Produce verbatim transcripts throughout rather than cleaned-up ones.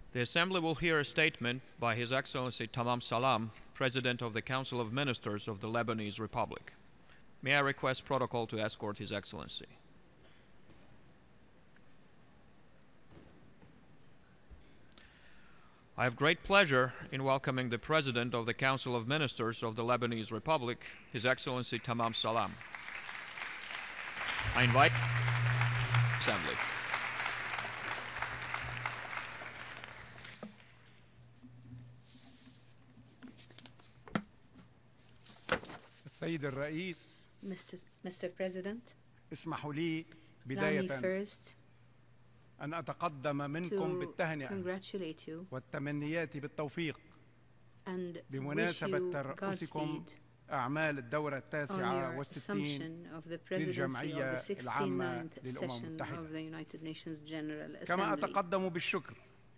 The Assembly will hear a statement by His Excellency Tamam Salam, President of the Council of Ministers of the Lebanese Republic. May I request protocol to escort His Excellency. I have great pleasure in welcoming the President of the Council of Ministers of the Lebanese Republic, His Excellency Tamam Salam. I invite the Assembly. السيد الرئيس Mister Mister President, اسمحوا لي allow me بداية first أن أتقدم منكم to بالتهنئة congratulate you والتمنيات بالتوفيق and wish بمناسبة you ترأسكم Godspeed أعمال الدورة on التاسعة your والستين assumption of the presidency للجمعية of the العامة sixty-ninth للأمم session المتحدة. of the United Nations General كما Assembly. أتقدم بالشكر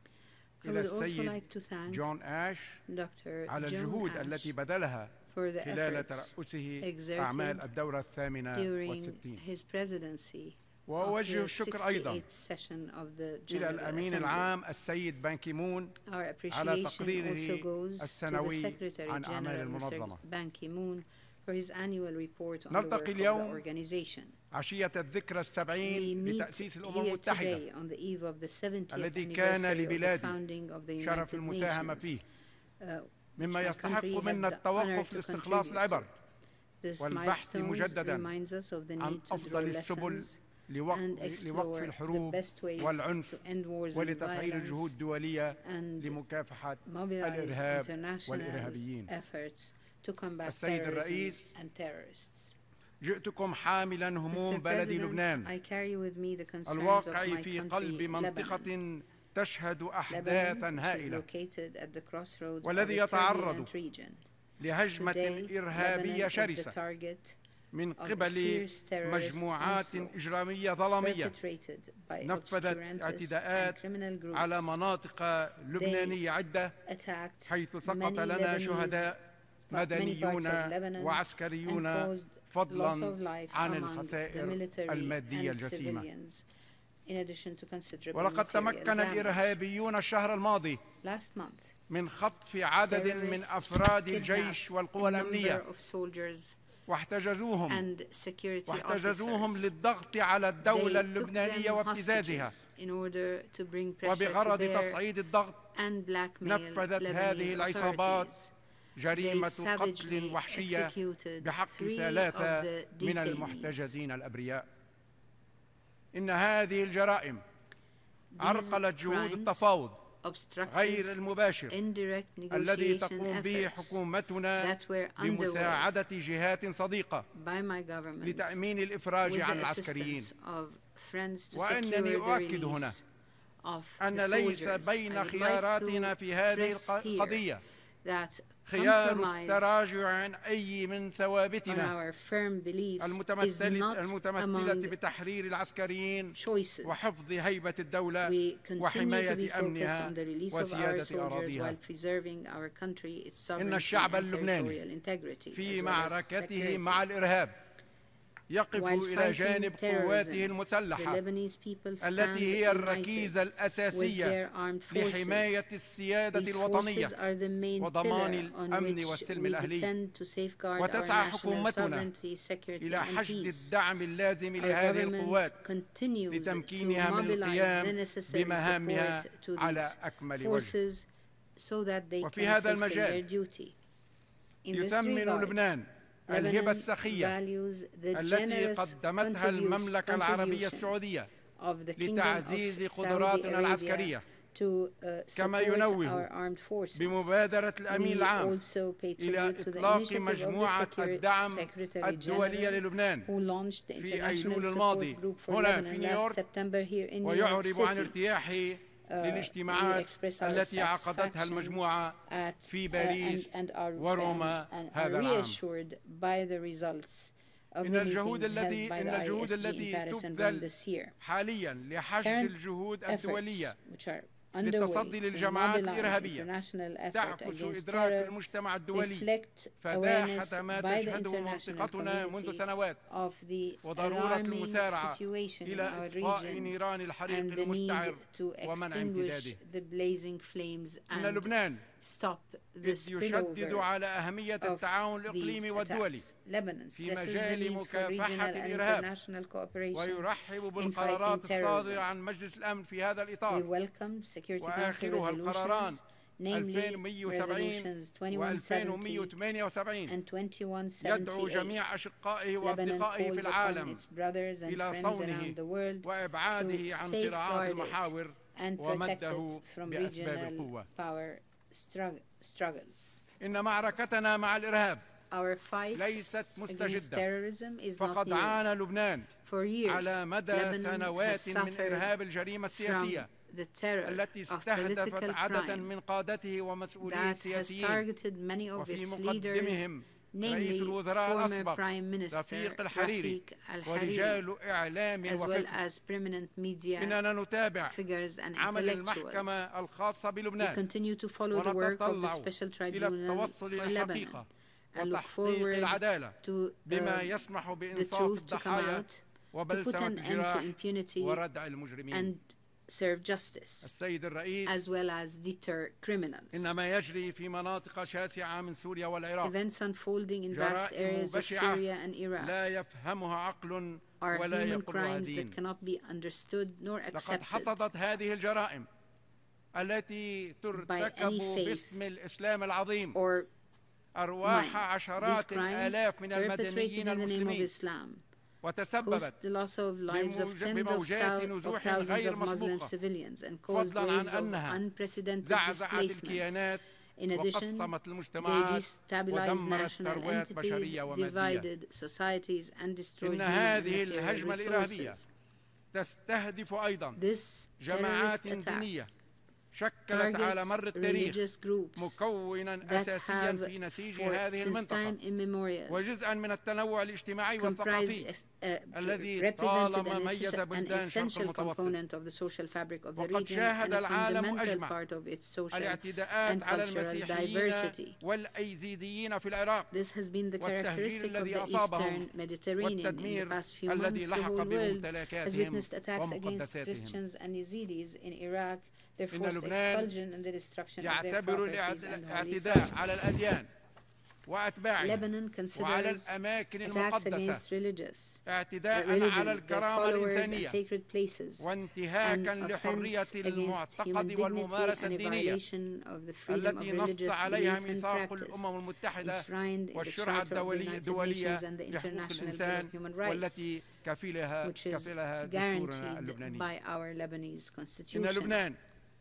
I إلى would also السيد like to thank جون آش Doctor على John الجهود Ash التي بذلها for the خلال efforts ترأسه exerted أعمال الدورة الثامنة during والستين. his presidency of وأوجه the الشكر أيضا sixty-eighth session of the إلى General الأمين Assembly. العام السيد بان كيمون Our على appreciation also تقريره goes to the السنوي Secretary عن أعمال General Mister المنظمة. Ban Ki-moon for his annual report on the نلتقي work of the اليوم organization. عشية الذكرى We السبعين meet لتأسيس الأمم here المتحدة today on the eve of the seventieth الذي كان anniversary of the لبلادي founding of the شرف United المساهمة Nations, فيه uh, مما which my يستحق country has منا the honor التوقف to لاستخلاص contribute العبر to. This والبحث milestone مجدداً reminds us of the عن need to draw أفضل السبل lessons and لوقف لوقف explore the الحروب best ways والعنف to end wars and ولتفعيل الجهود violence الدولية and لمكافحة mobilize الإرهاب international والإرهابيين. efforts to combat السيد terrorism الرئيس، and terrorists. جئتكم حاملا هموم Mister بلدي President, لبنان I carry with me the concerns of الواقع my في country, قلب Lebanon. منطقة تشهد Lebanon, أحداثا which is هائلة located at the crossroads of والذي a يتعرض turbulent region. لهجمة Today, إرهابية Lebanon is the شرسة target من of a قبل fierce terrorist مجموعات onslaught إجرامية ظلامية perpetrated by نفذت obscurantist اعتداءات and criminal groups. على مناطق لبنانية عدة attacked حيث سقط many لنا Lebanese شهداء many parts of مدنيون Lebanon وعسكريون and caused loss فضلا of life عن among the الخسائر military المادية and الجسيمة. civilians, in addition to considerable ولقد material تمكن damage. الإرهابيون الشهر الماضي Last month, من خطف عدد من terrorists أفراد kidnapped الجيش a والقوى number الأمنية of soldiers واحتجزوهم and security واحتجزوهم officers. للضغط على الدولة They took اللبنانية them وابتزازها hostages in order to bring pressure to وبغرض bear تصعيد الضغط and blackmail نفذت هذه Lebanese العصابات authorities. They جريمة savagely قتل وحشية executed بحق three ثلاثة of the من detainees. المحتجزين الأبرياء. إن هذه الجرائم عرقلت جهود crimes التفاوض obstructed غير المباشر indirect الذي negotiation تقوم به efforts حكومتنا that were underway بمساعدة جهات صديقة by my government لتأمين with الإفراج the عن العسكريين. assistance of friends to secure وأنني the أؤكد هنا release of أن the ليس soldiers. بين I would like خياراتنا to في هذه stress here القضية that خيار compromise التراجع عن أي من on ثوابتنا our firm beliefs is المتمثلة not المتمثلة among بتحرير العسكريين choices. وحفظ هيبة الدولة We continue to be وحماية focused أمنها on the release of our وسيادة soldiers أراضيها. while preserving our country, its إن sovereignty الشعب and اللبناني territorial integrity, في as well as معركته security. مع الإرهاب يقف While إلى fighting جانب قواته terrorism, the المسلحة Lebanese people stand التي هي united الركيزة with الأساسية their armed forces. لحماية السيادة These الوطنية forces are the main وضمان pillar on الأمن which والسلم we الأهلي. depend to safeguard our وتسعى national حكومتنا sovereignty, security إلى and حشد peace. الدعم اللازم Our لهذه القوات government continues to لتمكينها من mobilize the القيام necessary بمهامها support to على these أكمل وجه. forces so that they وفي can هذا fulfill المجال their duty. In this يثمن regard, لبنان الهبة Lebanon السخية values the التي generous قدمتها المملكة العربية contribution السعودية of the Kingdom لتعزيز of Saudi قدراتنا Arabia العسكرية. to uh, كما support ينوه our armed forces. بمبادرة الأمين We العام also pay إلى tribute to the إطلاق initiative of the مجموعة Secure- الدعم Secretary الدولية General للبنان who launched the في International أيلول Support الماضي Group for هنا في Lebanon last نيويورك، September here in New York ويعرب عن City. ارتياحه Uh, للاجتماعات we express our التي عقدتها satisfaction المجموعة at, في uh, باريس and, and are, وروما and, and are هذا العام. reassured by the results of إن the الجهود meetings held التي by إن the الجهود I S G in التي Paris and Rome تبذل this year. حاليا لحشد Current الجهود efforts, الدولية which are للتصدي underway to للجماعات mobilize الإرهابية international effort تعكس against إدراك terror المجتمع الدولي reflect awareness فداحة ما by the تشهده international منطقتنا منذ community سنوات of the وضرورة alarming المسارعة situation in إلى our إطفاء region نيران الحريق and the need المستعر to ومنع extinguish امتداده. the blazing flames إن and لبنان stop the إذ يشدد spillover على أهمية of التعاون these الإقليمي والدولي attacks. Lebanon في stresses the مجال need for مكافحة regional and الإرهاب international cooperation ويرحب in بالقرارات fighting terrorism. الصادرة عن مجلس الأمن في هذا We الإطار welcome Security Council وآخرها القراران resolutions, namely ألفين ومئة وسبعين resolutions twenty-one seventy و2178 and twenty-one يدعو seventy-eight. جميع أشقائه Lebanon وأصدقائه في calls upon العالم its brothers and إلى friends صونه around the world وإبعاده to عن صراعات safeguard it المحاور and protect ومده it from بأسباب regional القوة. power strug- struggles. إن معركتنا مع الإرهاب Our fight ليست against مستجدة terrorism is not فقد new. عانى لبنان For years, على مدى Lebanon has سنوات من suffered إرهاب الجريمة from السياسية the terror التي of استهدفت political عددا crime من قادته ومسؤوليه that has السياسيين targeted many of وفي its leaders, مقدمهم رئيس namely الوزراء former الأسبق Prime Minister رفيق الحريري Rafiq al-Hariri, ورجال إعلام as well وفكر. as prominent media إننا نتابع figures and عمل intellectuals. المحكمة الخاصة We بلبنان continue to follow the work of the ونتطلع Special إلى Tribunal التوصل for إلى Lebanon الحقيقة and look وتحقيق forward العدالة to بما uh, يسمح the بإنصاف truth to come الضحايا out, to put وبلسمة an end to الجراح impunity وردع المجرمين. and serve justice, السيد الرئيس as well as deter criminals. إن ما يجري في مناطق شاسعة من سوريا والعراق Events unfolding in vast جرائم areas of بشعة Syria and Iraq لا يفهمها عقل are ولا human يقرها crimes دين. that cannot be understood nor لقد accepted حصدت هذه الجرائم التي ترتكب any faith باسم الإسلام العظيم or أرواح mine. These عشرات crimes الآلاف من perpetrated المدنيين in the name of المسلمين Islam وتسببت caused the loss of lives of بموج- tens of, بموجات thou- of نزوح thousands غير of Muslim مسبوقة civilians and caused فضلا عن waves of أنها unprecedented زعزعت displacement. الكيانات In addition, وقسمت they المجتمعات destabilized ودمرت national ثروات entities, بشرية ومادية. divided societies, and destroyed إن human and هذه material الهجمة الإرهابية resources. تستهدف أيضا This جماعات terrorist attack دينية شكلت على مر targets التاريخ religious groups مكونا that أساسيا have في نسيج for, هذه since المنطقة time immemorial وجزءا من التنوع الاجتماعي comprised والثقافي as- uh, الذي represented طالما an, ميز essential, an بلدان شرق essential المتوسط component of the social fabric of the وقد region شاهد and a العالم fundamental أجمع part of its social الاعتداءات and على cultural المسيحيين diversity. والأيزيديين في العراق This has been the والتهجير characteristic of الذي the أصابهم Eastern Mediterranean. In the والتدمير past few الذي months, the لحق whole world has بممتلكاتهم witnessed attacks against ومقدساتهم. Christians and Yazidis in Iraq, their إن forced لبنان expulsion and the destruction of their يعتبر properties and holy الاعتداء sites. على الأديان وأتباعها Lebanon وعلى considers الأماكن attacks المقدسة against religious uh, اعتداء على religions, their الكرامة followers and الإنسانية sacred places, and وانتهاكا لحرية offense against human المعتقد dignity والممارسة and a الدينية violation of the freedom of التي نص religious عليها belief and ميثاق practice الأمم المتحدة enshrined in the والشرعة Charter of the الدولية United الدولية Nations and the لحقوق International Bill الإنسان of Human Rights, والتي كفلها which is كفلها دستورنا guaranteed اللبناني. by our Lebanese إن constitution. لبنان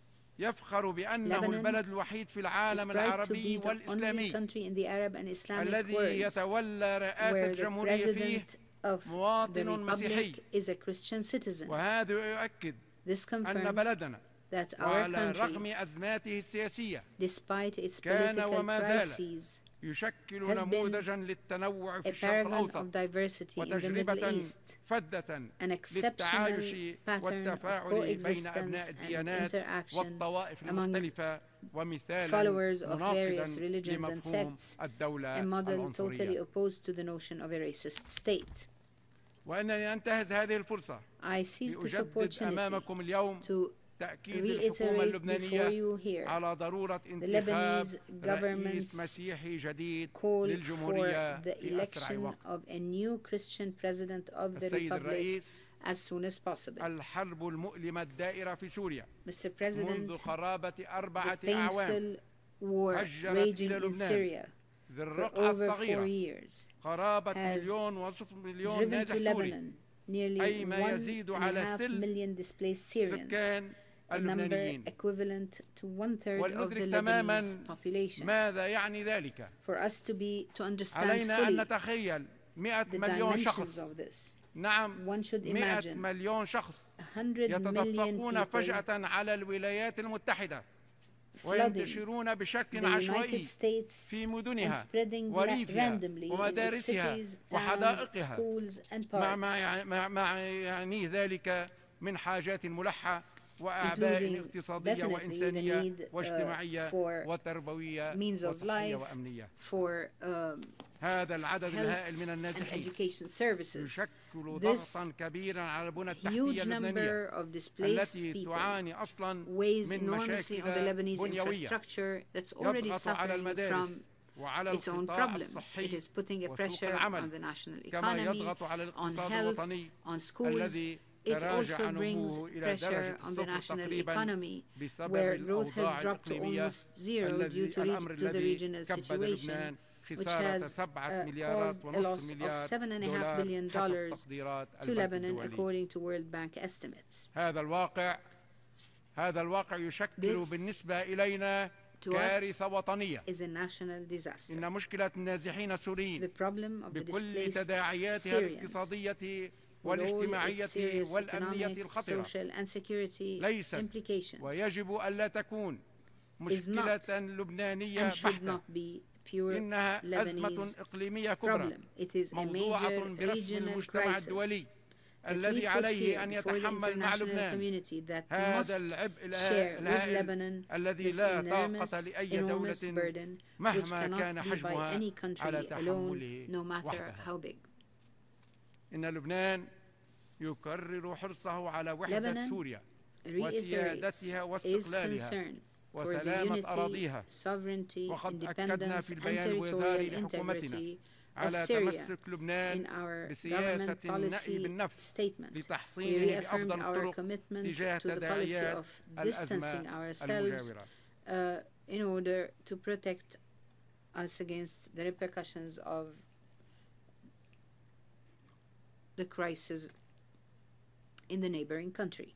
يفخر بأنه Lebanon البلد الوحيد في is العالم proud to العربي be the only والإسلامي country in the Arab and Islamic الذي worlds يتولى رئاسة where the جمهورية فيه president of the مواطن مسيحي republic is a Christian citizen. وهذا يؤكد This أن confirms بلدنا that our وعلى country, رغم أزماته السياسية despite its كان political وما زال crises, يشكل has been نموذجا للتنوع في a الشرق paragon الأوسط of diversity in the Middle وتجربة East, فذة an للتعايش exceptional pattern of والتفاعل بين coexistence أبناء and الديانات interaction والطوائف among المختلفة ومثالا followers of مناقضا various religions and لمفهوم sects, الدولة a model totally العنصرية. opposed to the notion of a racist state. وأنني أنتهز هذه الفرصة I seize this لأجدد opportunity أمامكم اليوم to تأكيد الحكومة reiterate before اللبنانية you here على ضرورة the انتخاب Lebanese رئيس government's مسيحي جديد call للجمهورية for the في أسرع election وقت. of a new Christian president of the السيد republic الرئيس as soon as possible. الحرب المؤلمة الدائرة في سوريا Mister منذ President, قرابة the أربعة أعوام painful war هجرت raging إلى in لبنان Syria ذي for الرقعة over four الصغيرة years قرابة has مليون ونصف مليون driven نازح to سوري Lebanon nearly أي ما one يزيد and a على half ثلث million displaced Syrians, سكان a number اللبنانيين. equivalent to one third of the ولندرك تماما Lebanese population. ماذا يعني ذلك. For us to be to understand علينا أن fully نتخيل مئة the مليون dimensions شخص of this, نعم one should مئة imagine مليون شخص one hundred million يتدفقون people فجأة على الولايات المتحدة flooding وينتشرون the بشكل United عشوائي States في and مدنها spreading وريفها randomly in its ومدارسها cities, towns, وحدائقها schools and مع ما parks. يع- مع ما يعنيه ذلك من حاجات ملحة وأعباء اقتصادية definitely the وإنسانية need, uh, واجتماعية for وتربوية means of وصحية life, وأمنية. for um, هذا العدد health الهائل من and النازحين education services. يشكل This ضغطا كبيرا على البنى التحتية huge اللبنانية number of displaced التي people تعاني أصلا weighs من enormously on the مشاكل Lebanese بنيوية infrastructure that's already يضغط على suffering المدارس from وعلى its own القطاع problems. It الصحي is putting a وسوق pressure on العمل the national كما economy, يضغط على on الاقتصاد health, الوطني on schools. الذي It تراجع also brings نموه إلى pressure درجة on the الصفر national تقريبا economy, بسبب where growth has الأوضاع dropped to الإقليمية almost zero due الذي to, الأمر reg- to the الذي regional كبد situation, لبنان which خسارة has سبعة uh, مليارات caused a ونصف loss of مليار seven and a half دولار billion حسب dollars تقديرات to البنك Lebanon, الدولي. according to World Bank estimates. هذا الواقع هذا الواقع يشكل This بالنسبة إلينا to us كارثة وطنية. is a national disaster. إن مشكلة النازحين السوريين The problem of the بكل displaced تداعياتها Syrians, الاقتصادية with all its والاجتماعية serious والأمنية economic, الخطرة social, and security ليست implications ويجب ألا تكون مشكلة لبنانية and should بحتة. not be pure إنها أزمة Lebanese إقليمية كبرى problem. It is a موضوعة major برسم regional المجتمع crisis الدولي that we الذي put عليه here أن before the يتحمل مع international لبنان community that هذا must العبء share with الهائل Lebanon الذي this لا enormous, طاقة لأي enormous دولة burden which مهما كان cannot be by حجمها any على country alone, تحمله no matter وحدها. how big. إن لبنان يكرر حرصه على وحدة Lebanon سوريا reiterates وسيادتها its واستقلالها concern for the وسلامة unity, أراضيها. sovereignty, وقد أكدنا independence, في and البيان الوزاري territorial لحكومتنا integrity of على Syria تمسك in لبنان our بسياسة government النأي policy بالنفس statement. We لتحصينه reaffirmed بأفضل our الطرق commitment تجاه to the policy تداعيات of الأزمة distancing ourselves المجاورة. uh, in order to protect us against the repercussions of the crisis in the neighboring country.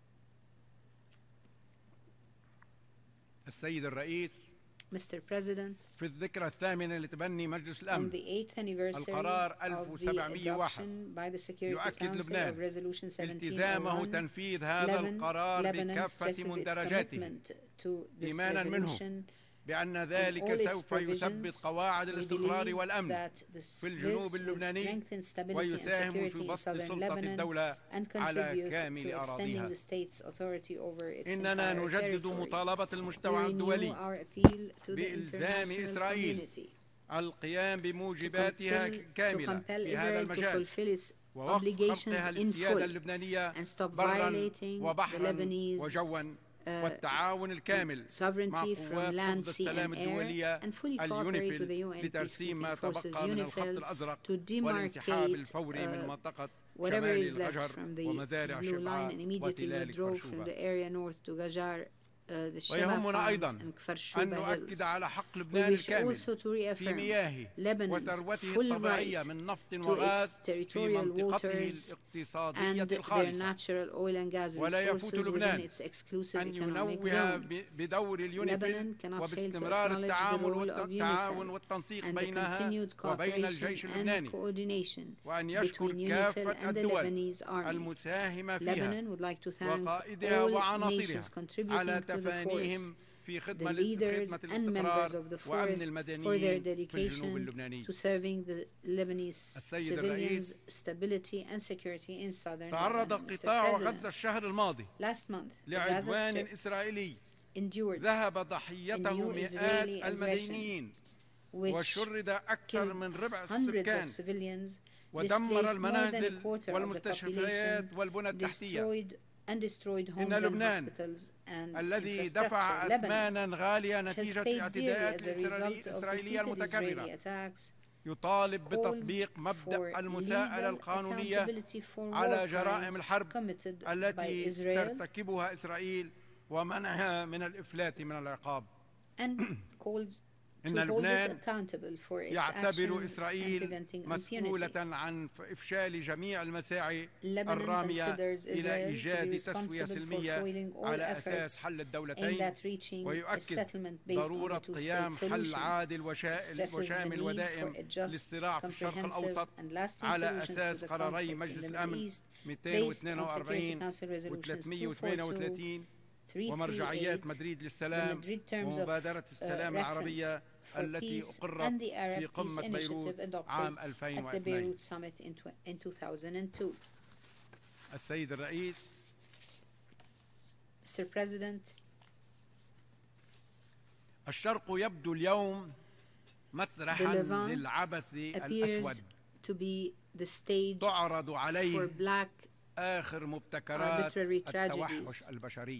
السيد الرئيس Mister President, في الذكرى الثامنة لتبني مجلس on الأمن the eighth anniversary القرار of the ألف وسبعمئة وواحد adoption by the Security يؤكد Council لبنان of Resolution seventeen oh التزامه one, تنفيذ هذا القرار Lebanon بكافة stresses its مندرجاته commitment to this إيمانا منه resolution بأن all ذلك its سوف يثبت provisions. قواعد We الاستقرار believe والأمن that this, في الجنوب this will اللبناني strengthen stability and ويساهم في security in بسط southern سلطة Lebanon الدولة and على contribute كامل to extending أراضيها. the state's authority over its إننا entire نجدد territory. مطالبة We المجتمع renew الدولي our appeal to the بإلزام international إسرائيل community القيام to بموجباتها compel, to كاملة compel في هذا Israel to المجال fulfill its ووقف obligations خرقها in للسيادة full اللبنانية and stop برا violating the وبحرا Lebanese وجوا والتعاون الكامل مع sovereignty from قوات land, حفظ sea السلام and air, الدولية and fully cooperate with the U N اليونيفيل لترسيم ما peacekeeping forces تبقى من الخط UNIFIL الأزرق to والانسحاب demarcate الفوري من uh, منطقة whatever شمال is left الغجر from the ومزارع blue line شبعة and immediately وتلال withdraw from كفرشوبة. the area north to Gajar, uh, the Sheba ويهمنا farms أيضا and أن Kfarshuba نؤكد hills. على حق We لبنان wish الكامل also to في reaffirm مياهه Lebanon's وثروته full الطبيعية right من نفط to وغاز its في territorial منطقته waters الاقتصادية and their الخالصة natural oil and gas ولا يفوت resources within لبنان its exclusive أن economic ينوه zone. بدور اليونيفيل Lebanon cannot fail to وباستمرار acknowledge the التعامل role of والتعاون UNIFIL والتنسيق and the بينها continued وبين cooperation الجيش and اللبناني coordination وأن between يشكر UNIFIL كافة and the الدول Lebanese army. المساهمة فيها Lebanon would like to thank وقائدها all وعناصرها nations contributing على to the force, تفانيهم في the خدمة leaders خدمة and members الاستقرار of the وأمن force for their المدنيين في الجنوب dedication اللبناني. to serving the Lebanese السيد civilians, الرئيس، stability and security in southern تعرض Lebanon. Mister قطاع President, غزة الشهر الماضي last month, the Gaza لعدوان Strip إسرائيلي endured ذهب ضحيته a new مئات Israeli المدنيين which وشرد أكثر killed من ربع hundreds السكان of civilians, ودمر displaced more than a المنازل quarter of the والمستشفيات population, والبنى التحتية. destroyed and destroyed homes إن and لبنان hospitals and الذي infrastructure. دفع Lebanon أثمانا غالية has نتيجة paid dearly الاعتداءات as a result of الإسرائيلية repeated Israeli المتكررة attacks, يطالب calls بتطبيق for مبدأ المساءلة legal القانونية accountability for على war جرائم crimes الحرب committed by التي Israel ترتكبها إسرائيل ومنعها من الإفلات من العقاب. and calls إن to hold it لبنان accountable for its يعتبر actions and إسرائيل preventing مسؤولة impunity. عن إفشال جميع المساعي Lebanon الرامية considers إلى Israel to be إيجاد تسوية responsible for سلمية foiling all على efforts أساس حل aimed الدولتين at reaching a ويؤكد settlement based on ضرورة the two-state قيام حل solution. عادل It وشا- stresses the وشامل need for ودائم a just, للصراع في الشرق comprehensive الأوسط and lasting على solutions to أساس the قراري conflict in مجلس the Middle الأمن East مئتين based واثنين on Security وأربعين Council Resolutions وثلاثمئة two واثنين forty-two, وثلاثين three ومرجعيات thirty-eight, مدريد the للسلام Madrid terms of ومبادرة uh, السلام العربية reference for التي peace أقرت and the Arab في Peace قمة بيروت Initiative adopted عام at the ألفين واثنين. Beirut Summit in, in two thousand two. السيد الرئيس، Mister President, الشرق يبدو اليوم مسرحا للعبث الأسود to be the stage تعرض عليه for black آخر مبتكرات التوحش البشري.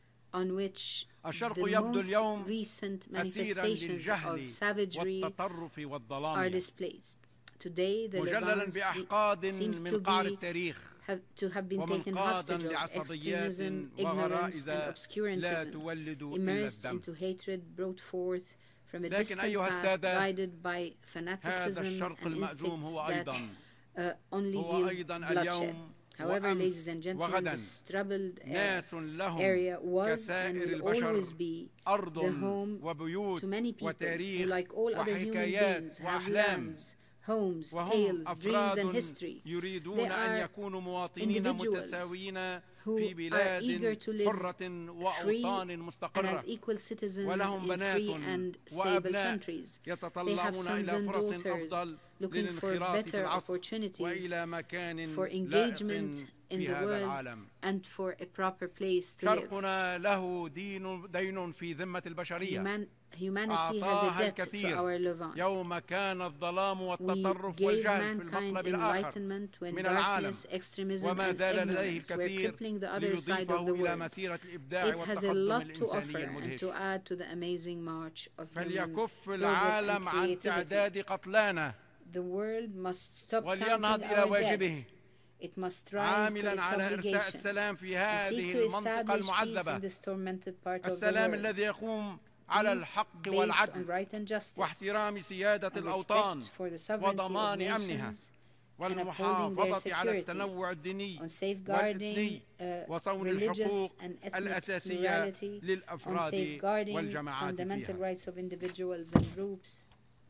on which الشرق the يبدو most اليوم recent أسيرا manifestations للجهل of savagery والتطرف are والظلام displayed. Today, the مجللا Levant بأحقاد seems من to قعر be التاريخ have, to have been taken ومنقادا hostage of لعصبيات extremism, ignorance, وغرائز and لا obscurantism, تولد إلا immersed الدم. into hatred brought forth from a لكن distant أيها past, السادة، guided by fanaticism الشرق and المأزوم instincts هو that أيضا uh, only هو yield أيضا bloodshed. اليوم However, وأمس ladies and gentlemen, وغدا this troubled uh, ناس لهم area was and كسائر will always البشر be أرض the home وبيوت to many people who, وتاريخ like all other human وحكايات beings, have وأحلام lands, homes, وهم tales, dreams, and أفراد history. يريدون They أن are يكونوا مواطنين individuals متساويين who في are eager بلاد to live حرة free وأوطان and as مستقرة equal citizens ولهم in بنات free and stable وأبناء countries. They have يتطلعون sons إلى and فرص daughters أفضل looking for للانخراط في better العصر opportunities وإلى مكان for لائق engagement in في the هذا world العالم. and for a proper place to live. شرقنا له دين دين في ذمة البشرية. Human, humanity has a أعطاها debt to الكثير our Levant. يوم كان الظلام We والتطرف gave والجهل في mankind المطلب الآخر enlightenment when من العالم darkness, extremism, وما and زال لديه ignorance were الكثير crippling the other side of ليضيفه the إلى world. مسيرة الإبداع It has a والتقدم lot to offer الإنساني and المدهش. to add to the amazing march of human فليكف progress and العالم عن creativity. تعداد قتلانا The world must stop ولينهض counting إلى our debt. واجبه It must rise to عاملا its على إرساء obligation السلام في and هذه seek to المنطقة establish peace in المعذبة. this tormented part of the السلام world. الذي يقوم على Peace الحق based on والعدل right and justice واحترام سيادة and الأوطان respect for the sovereignty of وضمان أمنها nations and upholding their والمحافظة على security التنوع الديني on safeguarding والإثني uh, وصون religious الحقوق and ethnic الأساسية plurality, on للأفراد safeguarding والجماعات fundamental فيها. rights of individuals and groups.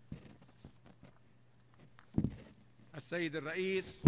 السيد الرئيس،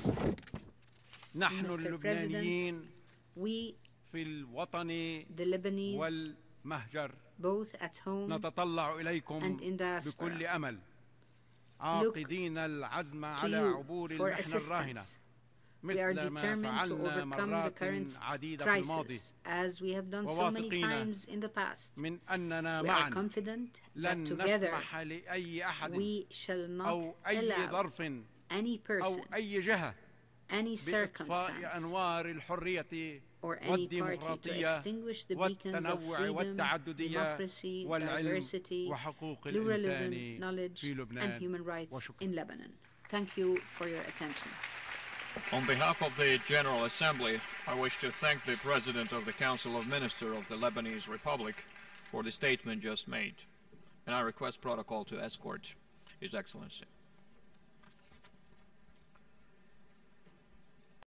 نحن Mister اللبنانيين We, في الوطن the Lebanese, والمهجر both at home نتطلع إليكم and in diaspora, بكل أمل عاقدين العزم to على you عبور for المحنة الراهنة assistance. We are مثل ما determined to فعلنا overcome the مرات current عديدة في الماضي crisis, as we have done so many وواثقين times in the past. من أننا We are معا confident that لن together نسمح لأي أحد we shall not أو أي allow ظرف any أو person, أي جهة any بإطفاء circumstance, أنوار الحرية or any party to والديمقراطية extinguish the beacons of والتنوع freedom, والتعددية democracy, والعلم diversity, وحقوق pluralism, الإنسان knowledge, في and لبنان human rights وشكرا. in Lebanon. Thank you for your attention. On behalf of the General Assembly, I wish to thank the President of the Council of Ministers of the Lebanese Republic for the statement just made, and I request protocol to escort His Excellency.